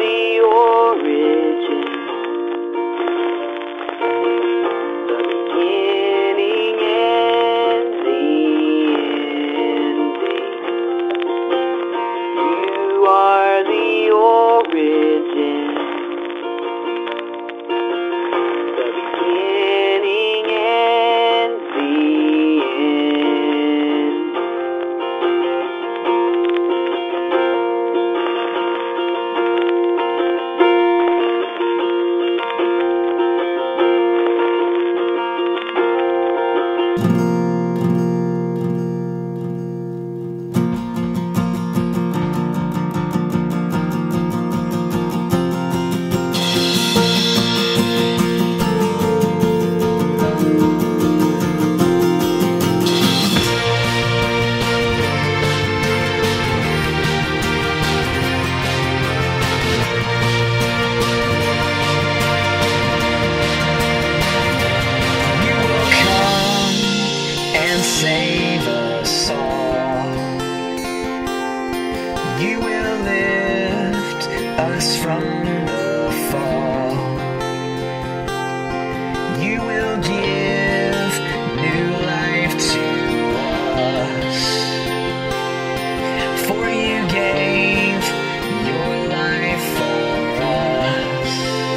the origin, the beginning and the ending. You are the origin, the beginning and the end. Save us all. You will lift us from the fall. You will give new life to us. For you gave your life for us.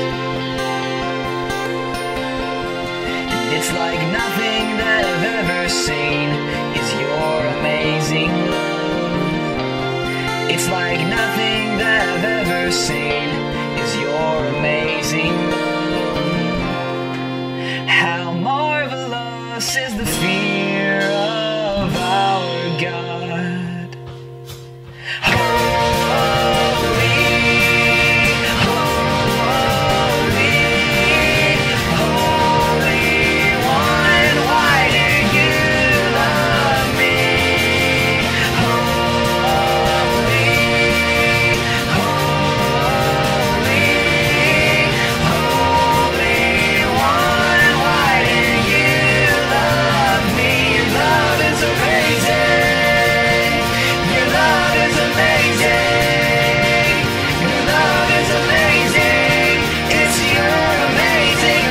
And it's like nothing that I've ever seen is your amazing love. It's like nothing that I've ever seen is your amazing love. How marvelous is the fear of our God. Holy, holy, Holy One, why do you love me? Holy, holy, Holy One, why do you love me? Your love is amazing. Your love is amazing. Your love is amazing. It's your amazing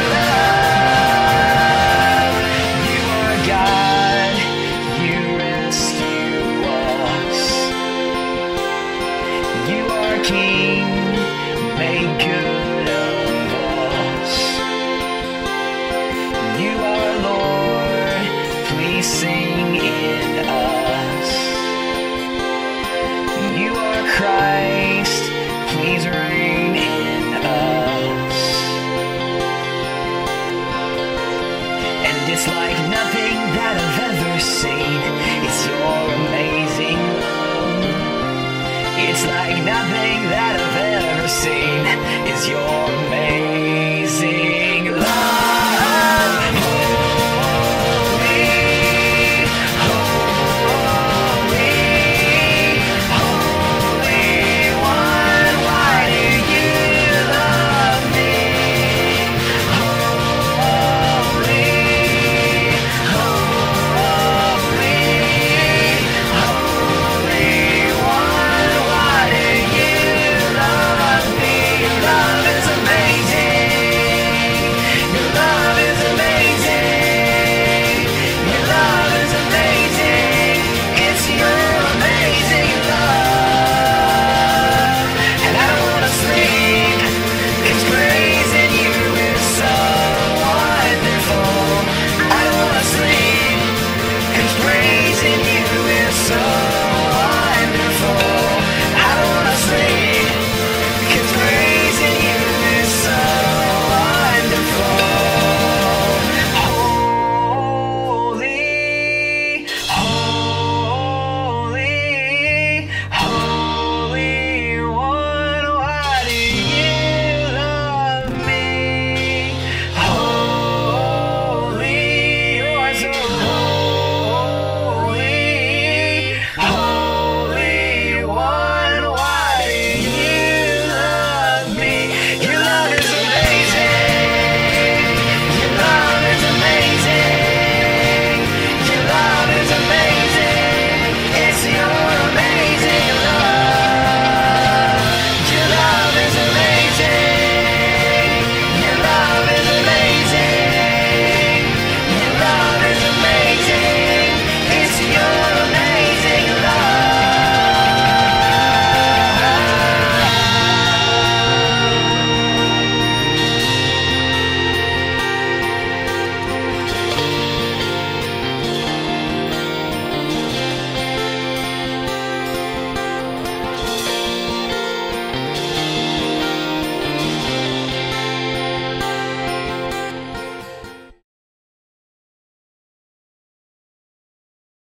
love. You are God. You rescue us. You are King.